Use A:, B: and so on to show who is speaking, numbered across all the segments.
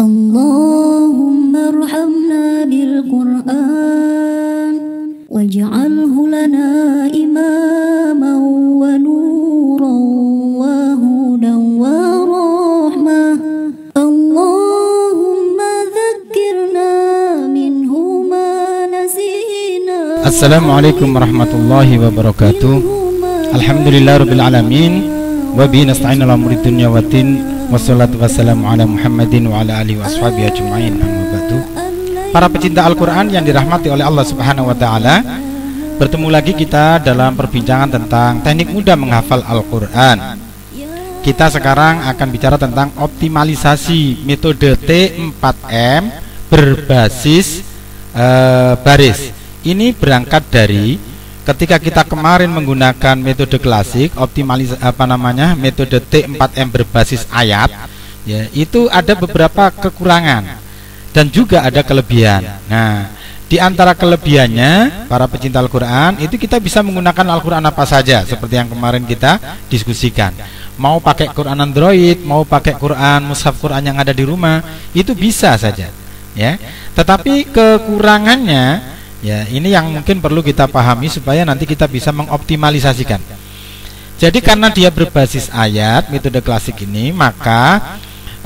A: Allahumma arhamna bil Qur'an waj'alhu lana imaman wa nuran wa hudan wa rahmah. Allahumma dzakkirna minhu ma nasina.
B: Assalamualaikum warahmatullahi wabarakatuh. Alhamdulillahirabbil alamin wa bihi nasta'inu ala umuri dunya waddin. Wassalatu wassalamu ala Muhammadin wa ala alihi washabihi ajma'in. Amma ba'du. Para pecinta Al-Qur'an yang dirahmati oleh Allah Subhanahu wa taala, bertemu lagi kita dalam perbincangan tentang teknik mudah menghafal Al-Qur'an. Kita sekarang akan bicara tentang optimalisasi metode T4M berbasis baris. Ini berangkat dari ketika kita kemarin menggunakan metode klasik metode T4M berbasis ayat, ya, itu ada beberapa kekurangan dan juga ada kelebihan. Nah, di antara kelebihannya para pecinta Al-Qur'an itu kita bisa menggunakan Al-Qur'an apa saja seperti yang kemarin kita diskusikan. Mau pakai Quran Android, mau pakai Quran mushaf Quran yang ada di rumah, itu bisa saja, ya. Tetapi kekurangannya, ya, ini yang mungkin perlu kita pahami supaya nanti kita bisa mengoptimalisasikan. Jadi karena dia berbasis ayat metode klasik ini, maka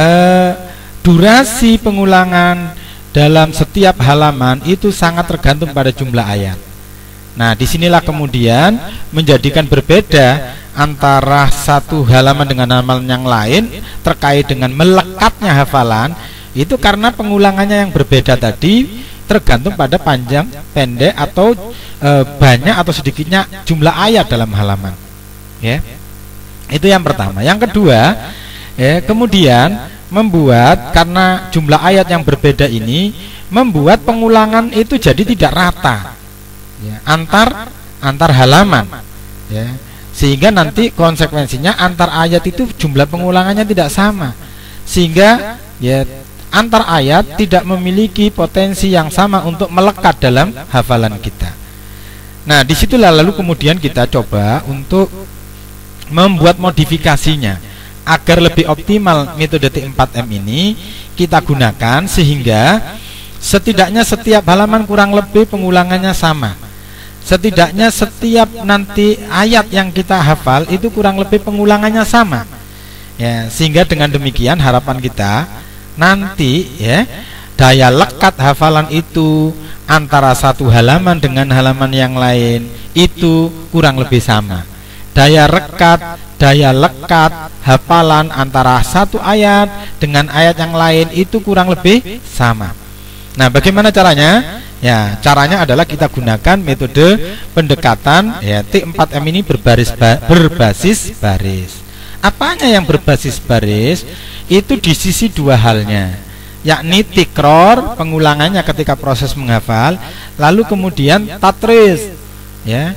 B: durasi pengulangan dalam setiap halaman itu sangat tergantung pada jumlah ayat. Nah, disinilah kemudian menjadikan berbeda antara satu halaman dengan halaman yang lain terkait dengan melekatnya hafalan. Itu karena pengulangannya yang berbeda tadi tergantung pada panjang, pendek, atau banyak atau sedikitnya jumlah ayat dalam halaman, ya. Itu yang pertama. Yang kedua, ya, kemudian membuat karena jumlah ayat yang berbeda ini membuat pengulangan itu jadi tidak rata, ya, antar halaman, ya, sehingga nanti konsekuensinya antar ayat itu jumlah pengulangannya tidak sama, sehingga, ya, antar ayat tidak memiliki potensi yang sama untuk melekat dalam hafalan kita. Nah, disitulah lalu kemudian kita coba untuk membuat modifikasinya agar lebih optimal metode T4M ini kita gunakan, sehingga setidaknya setiap halaman kurang lebih pengulangannya sama. Setidaknya setiap nanti ayat yang kita hafal itu kurang lebih pengulangannya sama, ya, sehingga dengan demikian harapan kita nanti, ya, daya lekat hafalan itu antara satu halaman dengan halaman yang lain itu kurang lebih sama. Daya lekat hafalan antara satu ayat dengan ayat yang lain itu kurang lebih sama. Nah, bagaimana caranya? Ya, caranya adalah kita gunakan metode pendekatan, ya, T4M ini berbasis baris. Apanya yang berbasis baris? Itu di sisi dua halnya, yakni tikror, pengulangannya ketika proses menghafal, lalu kemudian tatris, ya,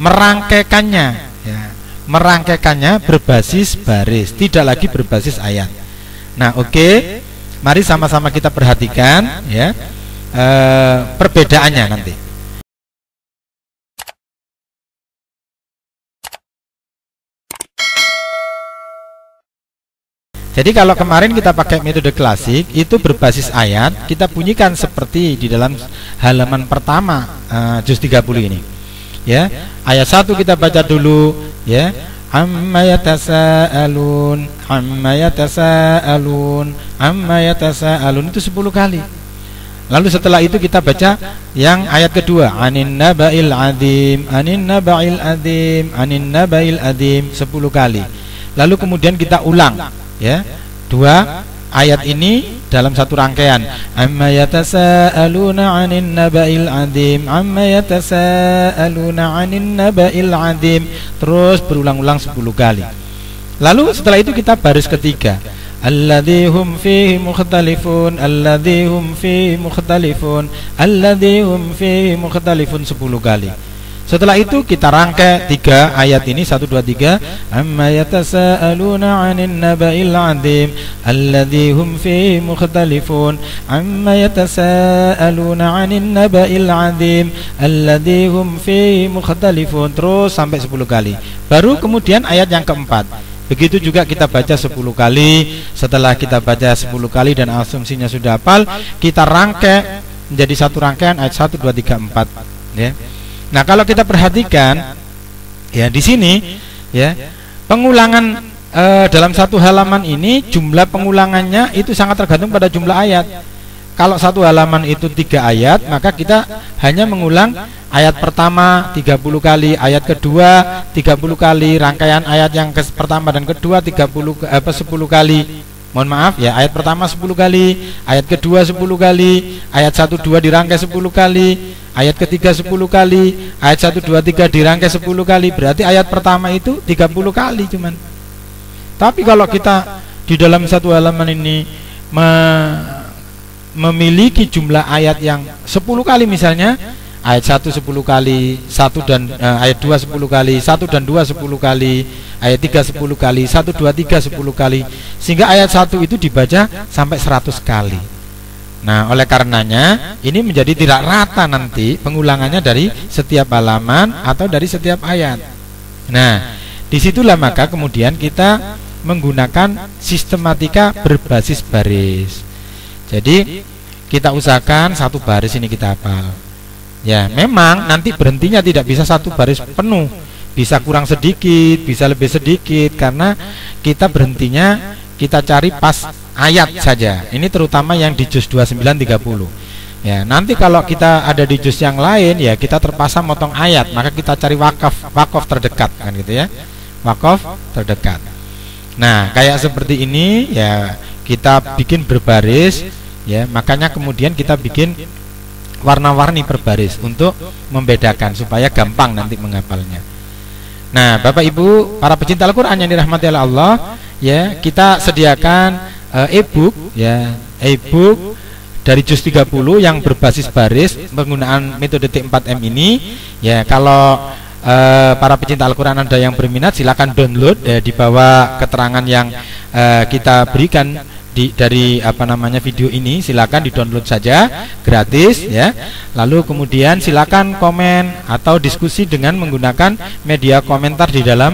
B: merangkaikannya berbasis baris, tidak lagi berbasis ayat. Nah, oke, mari sama-sama kita perhatikan, ya, perbedaannya nanti. Jadi kalau kemarin kita pakai metode klasik itu berbasis ayat, kita bunyikan seperti di dalam halaman pertama juz 30 ini, ya. Ayat 1 kita baca dulu, ya. Amma yatasaalun, amma yatasaalun, amma yatasaalun, itu 10 kali. Lalu setelah itu kita baca yang ayat kedua, anin naba'il adim, anin naba'il adim, anin naba'il adim, 10 kali. Lalu kemudian kita ulang, ya, dua ayat ini dalam satu rangkaian, amma yatasaaluna 'anin naba'il 'adzim, amma yatasaaluna 'anin naba'il 'adzim, terus berulang-ulang 10 kali. Lalu setelah itu kita baris ketiga, alladzi hum fihi mukhtalifun, alladzi hum fihi mukhtalifun, alladzi hum fihi mukhtalifun, 10 kali. Setelah itu kita rangkai 3 ayat ini, 1, 2, 3. Amma yatasaaluna 'anin naba'il 'adzim alladzi hum fihi mukhtalifun, amma yatasaaluna 'anin naba'il 'adzim alladzi hum fihi mukhtalifun, terus sampai 10 kali. Baru kemudian ayat yang keempat, Begitu juga kita baca 10 kali. Setelah kita baca 10 kali dan asumsinya sudah hafal, kita rangkai menjadi satu rangkaian ayat 1, 2, 3, 4 ya. Nah, kalau kita perhatikan ya di sini ya, pengulangan dalam satu halaman ini jumlah pengulangannya itu sangat tergantung pada jumlah ayat. Kalau satu halaman itu 3 ayat, maka kita hanya mengulang ayat pertama 30 kali, ayat kedua 30 kali, rangkaian ayat yang pertama dan kedua 10 kali. Mohon maaf ya, ayat pertama 10 kali, ayat kedua 10 kali, ayat 1, 2 dirangkai 10 kali, ayat ketiga 10 kali, ayat 1, 2, 3 dirangkai 10 kali. Berarti ayat pertama itu 30 kali cuman. Tapi kalau kita di dalam satu halaman ini memiliki jumlah ayat yang 10 kali, misalnya ayat 1 10 kali, ayat 2 10 kali, 1 dan 2 10 kali, ayat 3 10 kali, 1 2 3 10 kali, sehingga ayat 1 itu dibaca sampai 100 kali. Nah, oleh karenanya ini menjadi tidak rata nanti pengulangannya dari setiap halaman atau dari setiap ayat. Nah, disitulah maka kemudian kita menggunakan sistematika berbasis baris. Jadi kita usahakan satu baris ini kita hafal. Ya, memang nanti berhentinya tidak bisa satu baris penuh, bisa kurang sedikit, bisa lebih sedikit, karena kita berhentinya kita cari pas ayat saja. Ini terutama yang di juz 29 30. Ya, nanti kalau kita ada di juz yang lain ya kita terpaksa motong ayat, maka kita cari wakaf terdekat kan gitu ya. Wakaf terdekat. Nah, kayak seperti ini ya kita bikin berbaris ya, makanya kemudian kita bikin warna-warni per baris untuk membedakan supaya gampang nanti menghafalnya. Nah, Bapak Ibu para pecinta Al-Qur'an yang dirahmati oleh Allah, ya, kita sediakan e-book ya, e-book dari juz 30 yang berbasis baris penggunaan metode T4M ini. Ya, kalau para pecinta Al-Quran ada yang berminat, silakan download ya, di bawah keterangan yang kita berikan dari video ini, silakan di-download saja gratis ya. Lalu kemudian silakan komen atau diskusi dengan menggunakan media komentar di dalam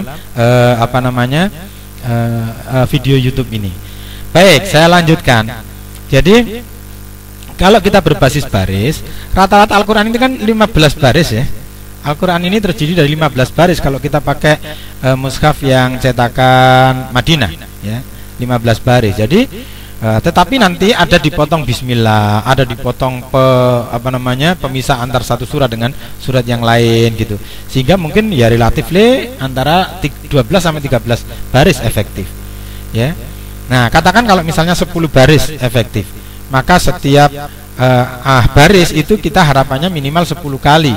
B: video YouTube ini. Baik, saya lanjutkan. Jadi kalau kita berbasis baris, rata-rata Al-Quran ini kan 15 baris ya. Al-Quran ini terdiri dari 15 baris kalau kita pakai mushaf yang cetakan Madinah ya, 15 baris. Jadi tetapi nanti ada dipotong bismillah, ada dipotong pemisah antar satu surat dengan surat yang lain gitu. Sehingga mungkin ya relatif antara 12 sampai 13 baris efektif. Ya. Nah, katakan kalau misalnya 10 baris efektif, maka setiap baris itu kita harapannya minimal 10 kali.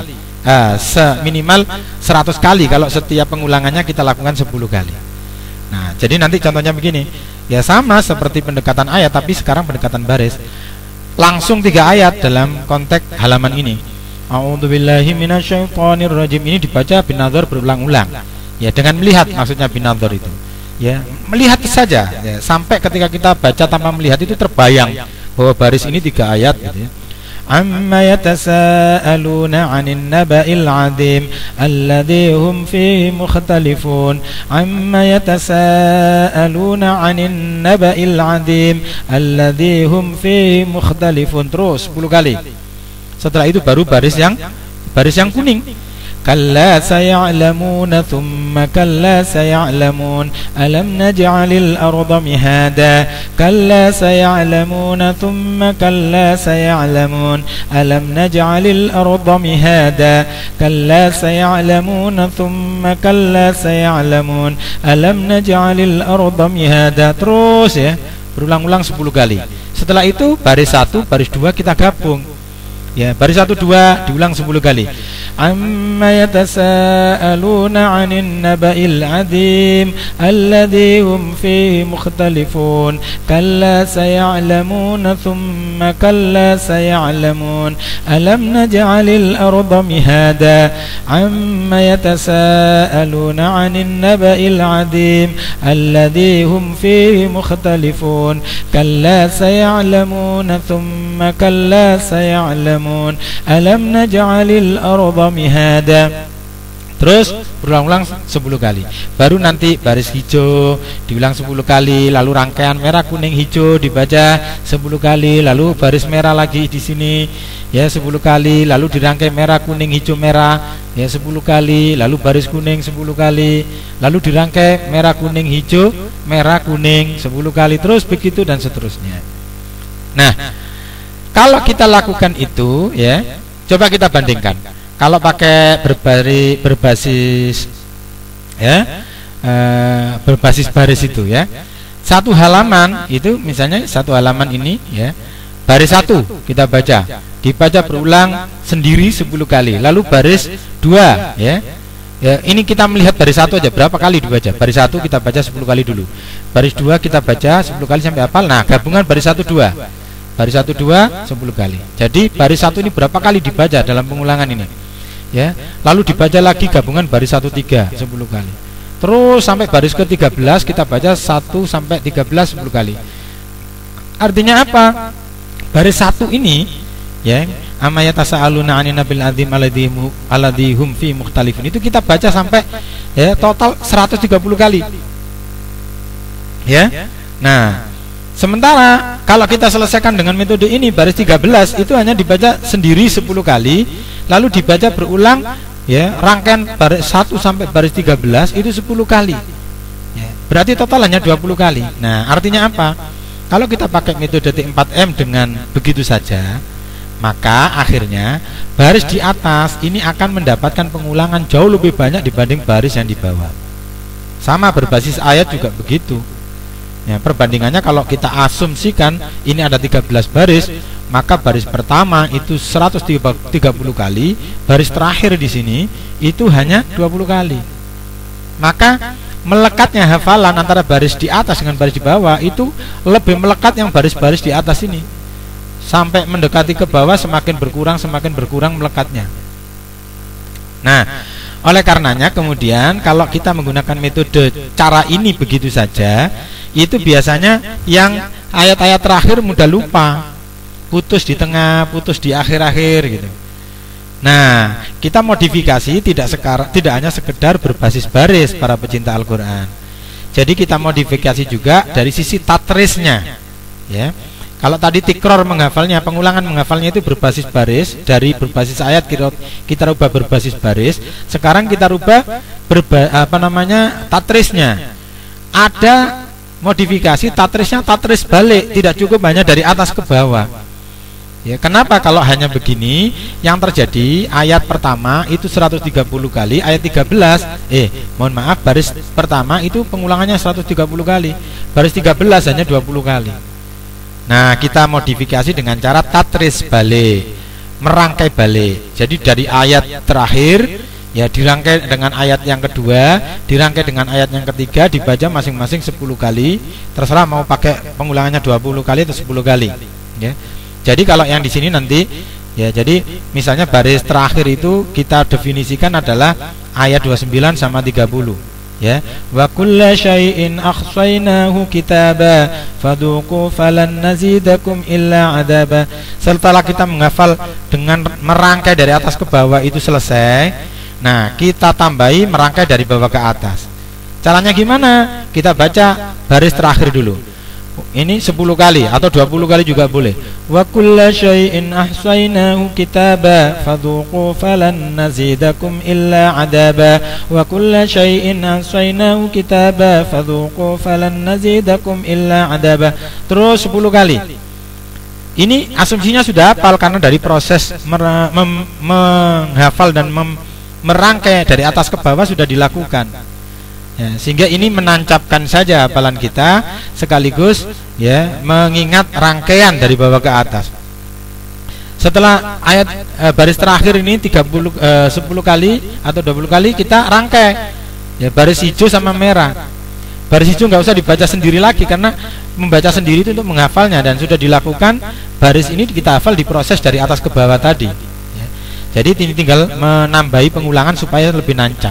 B: Minimal 100 kali kalau setiap pengulangannya kita lakukan 10 kali. Nah, jadi nanti contohnya begini. Ya sama seperti pendekatan ayat, tapi sekarang pendekatan baris. Langsung 3 ayat dalam konteks halaman ini. A'udzubillahi minasyaitonirrajim ini dibaca binadzar berulang-ulang. Ya, dengan melihat maksudnya binadzar itu. Ya, melihat saja ya, sampai ketika kita baca tanpa melihat itu terbayang bahwa baris ini 3 ayat gitu ya. Amma yatasaaluna 'anil naba'il 'adzim alladzi hum fihi mukhtalifun. Amma yatasaaluna 'anil naba'il 'adzim alladzi hum fihi mukhtalifun. Terus 10 kali. Setelah itu baru baris yang kuning. Kalla saya'lamuna thumma kalla saya'lamun alam naj'alil arda mihada. Kalla saya'lamuna thumma kalla saya'lamun alam naj'alil arda mihada. Kalla saya'lamuna thumma kalla saya'lamun alam naj'alil arda mihada. Terus ya, berulang-ulang 10 kali. Setelah itu baris 1, baris 2 kita gabung. Ya, baris 1 2 diulang 10 kali. Amma yatasaaluna 'anil naba'il 'adzim alladzi hum fihi mukhtalifun. Kalla saya'lamuna thumma kalla saya'lamun alam naj'alil arda mihada. Amma yatasaaluna 'anil naba'il 'adzim alladzi hum fihi mukhtalifun. Kalla saya'lamuna thumma kalla saya'lamun alam naj'alil arda mihada. Terus berulang-ulang 10 kali. Baru nanti baris hijau diulang 10 kali, lalu rangkaian merah kuning hijau dibaca 10 kali, lalu baris merah lagi di sini ya 10 kali, lalu dirangkai merah kuning hijau merah ya 10 kali, lalu baris kuning 10 kali, lalu dirangkai merah kuning hijau merah kuning 10 kali, terus begitu dan seterusnya. Nah, kalau kita lakukan itu ya, coba kita bandingkan. Kalau pakai berbasis ya berbasis baris itu ya, satu halaman itu misalnya satu halaman ini ya, baris 1 kita dibaca berulang sendiri 10 kali, lalu baris 2 ya, ini kita melihat baris 1 aja berapa kali dibaca. Baris 1 kita baca 10 kali dulu, baris 2 kita baca 10 kali sampai hafal. Nah, gabungan baris 1 2, baris 1 2 10 kali. Jadi baris 1 ini berapa kali dibaca dalam pengulangan ini ya, lalu dibaca lagi gabungan baris 1 3 10 kali, terus sampai baris ke 13 kita baca 1 sampai 13 10 kali. Artinya apa? Baris 1 ini ya, amma yatasaaluna 'anil nabil adzim alladzi hum fi mukhtalifun, itu kita baca sampai ya total 130 kali ya. Nah, sementara kalau kita selesaikan dengan metode ini, baris 13 itu hanya dibaca sendiri 10 kali, lalu dibaca berulang ya, rangkaian baris 1 sampai baris 13 itu 10 kali ya, berarti total hanya 20 kali. Nah, artinya apa? Kalau kita pakai metode T4M dengan begitu saja, maka akhirnya baris di atas ini akan mendapatkan pengulangan jauh lebih banyak dibanding baris yang di bawah. Sama berbasis ayat juga begitu ya, perbandingannya kalau kita asumsikan ini ada 13 baris, maka baris pertama itu 130 kali, baris terakhir di sini itu hanya 20 kali. Maka melekatnya hafalan antara baris di atas dengan baris di bawah itu lebih melekat yang baris-baris di atas ini, sampai mendekati ke bawah semakin berkurang melekatnya. Nah, oleh karenanya kemudian kalau kita menggunakan metode cara ini begitu saja, itu biasanya yang ayat-ayat terakhir mudah lupa, putus di tengah, putus di akhir-akhir gitu. Nah, kita modifikasi tidak hanya sekedar berbasis baris para pecinta Al-Quran. Jadi kita modifikasi juga dari sisi tatrisnya ya. Kalau tadi tikror menghafalnya, pengulangan menghafalnya itu berbasis baris, dari berbasis ayat kita rubah berbasis baris. Sekarang kita rubah tatrisnya. Ada modifikasi tatrisnya, tatris balik, tidak cukup hanya dari atas ke bawah. Ya, kenapa kalau hanya begini? Yang terjadi ayat pertama itu 130 kali, ayat 13 baris pertama itu pengulangannya 130 kali, baris 13 hanya 20 kali. Nah, kita modifikasi dengan cara tatris balik, merangkai balik. Jadi dari ayat terakhir ya dirangkai dengan ayat yang kedua, dirangkai dengan ayat yang ketiga, dibaca masing-masing 10 kali. Terserah mau pakai pengulangannya 20 kali atau 10 kali ya. Jadi kalau yang di sini nanti ya, jadi misalnya baris terakhir itu kita definisikan adalah ayat 29 sama 30 ya. Wa kulla syai'in akhsaynahu kitaba fadhuqu falan nazidakum illa adaba. Setelah kita menghafal dengan merangkai dari atas ke bawah itu selesai, nah kita tambahi merangkai dari bawah ke atas. Caranya gimana? Kita baca baris terakhir dulu. Ini 10 kali atau 20 kali juga boleh. Wa kulla syai'in ahsaynahu kitaba fadhuqu falan nazidakum illa adaba. Wa kulla syai'in ahsaynahu kitaba fadhuqu falan nazidakum illa adaba. Terus 10 kali. Ini asumsinya sudah hafal karena dari proses menghafal dan merangkai dari atas ke bawah sudah dilakukan. Ya, sehingga ini menancapkan saja hafalan kita sekaligus ya mengingat rangkaian dari bawah ke atas. Setelah ayat baris terakhir ini 10 kali atau 20 kali kita rangkai ya, baris hijau sama merah. Baris hijau nggak usah dibaca sendiri lagi karena membaca sendiri itu untuk menghafalnya dan sudah dilakukan. Baris ini kita hafal di proses dari atas ke bawah tadi ya. Jadi ini tinggal menambahi pengulangan supaya lebih nancap.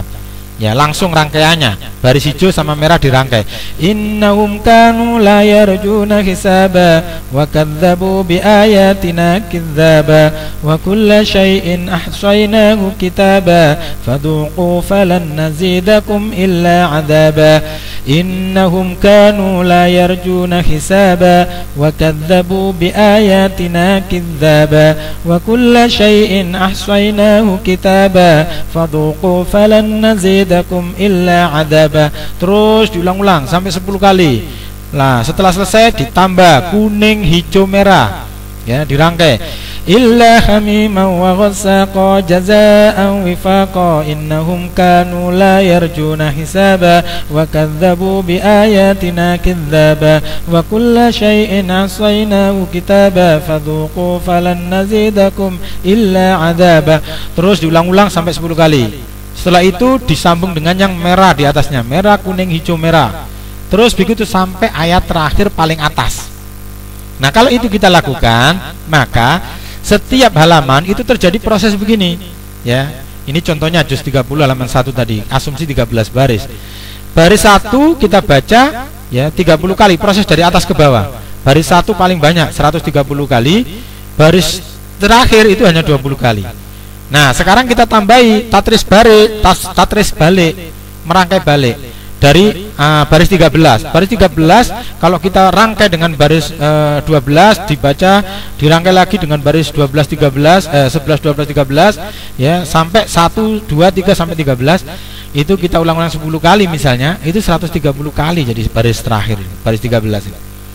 B: Ya, langsung rangkaiannya, baris hijau sama merah dirangkai. Innahum kanu la yarjuna hisaba wa kadzdzabu bi ayatina kidzaba wa kulla syai'in ahsaynahu kitaba fadhuqu falan nazidakum illa adzaba. Innahum kanu la yarjuna hisaba wa kadzdzabu bi ayatina kidzaba wa kulla syai'in ahsaynahu kitaba fadhuqu falan nazidakum illa adzaba. Terus diulang-ulang sampai 10 kali. Nah, setelah selesai ditambah kuning, hijau, merah. Ya, dirangkai. Illa hamiman wa ghassaqa jazaa'an wifaqa innahum kanu la yarjuna hisaba wa kadzdzabu bi ayatina kidzaba wa kulla syai'in ahsaynahu kitaba fadhuqu falan nazidakum illa adzaba. Terus diulang-ulang sampai 10 kali. Setelah itu disambung dengan yang merah di atasnya, merah, kuning, hijau, merah. Terus begitu sampai ayat terakhir paling atas. Nah, kalau itu kita lakukan, maka setiap halaman itu terjadi proses begini. Ya, ini contohnya juz 30 halaman 1 tadi, asumsi 13 baris. Baris 1 kita baca ya 30 kali, proses dari atas ke bawah. Baris 1 paling banyak 130 kali, baris terakhir itu hanya 20 kali. Nah, sekarang kita tambahi tatris balik, merangkai balik dari baris 13. Baris 13 kalau kita rangkai dengan baris 12 dibaca, dirangkai lagi dengan baris 12 13 11 12 13 ya sampai 1 2 3 sampai 13. Itu kita ulang-ulang 10 kali misalnya, itu 130 kali jadi baris terakhir, baris 13 ini.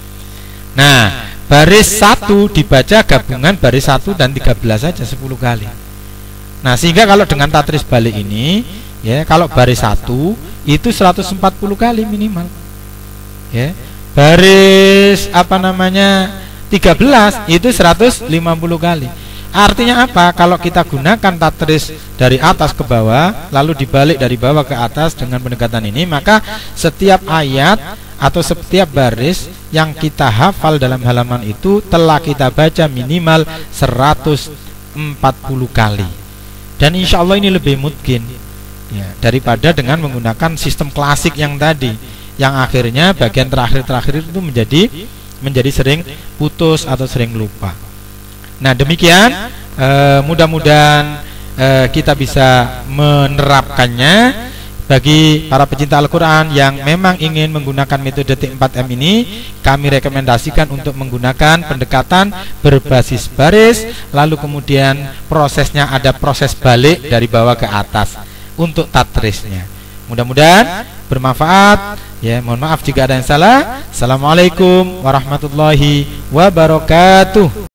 B: Nah, baris 1 dibaca gabungan baris 1 dan 13 saja 10 kali. Nah, sehingga kalau dengan tatris balik ini ya, kalau baris 1 itu 140 kali minimal. Ya. Baris 13 itu 150 kali. Artinya apa? Kalau kita gunakan tatris dari atas ke bawah lalu dibalik dari bawah ke atas dengan pendekatan ini, maka setiap ayat atau setiap baris yang kita hafal dalam halaman itu telah kita baca minimal 140 kali. Dan insya Allah ini lebih mungkin ya, daripada dengan menggunakan sistem klasik yang tadi, yang akhirnya bagian terakhir itu menjadi sering putus atau sering lupa. Nah, demikian mudah-mudahan kita bisa menerapkannya. Bagi para pecinta Al-Quran yang memang ingin menggunakan metode T4M ini, kami rekomendasikan untuk menggunakan pendekatan berbasis baris, lalu kemudian prosesnya ada proses balik dari bawah ke atas untuk tatrisnya. Mudah-mudahan bermanfaat. Ya, mohon maaf jika ada yang salah. Assalamualaikum warahmatullahi wabarakatuh.